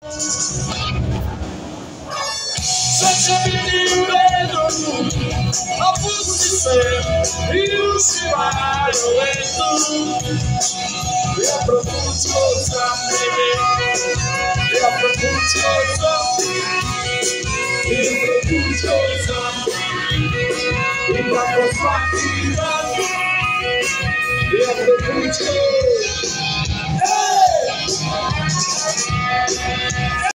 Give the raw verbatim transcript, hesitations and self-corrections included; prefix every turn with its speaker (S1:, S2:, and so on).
S1: Se ci vedo a tutti se riuscirai e tu e a producio sempre e a producio sempre e producio sempre e la prospettiva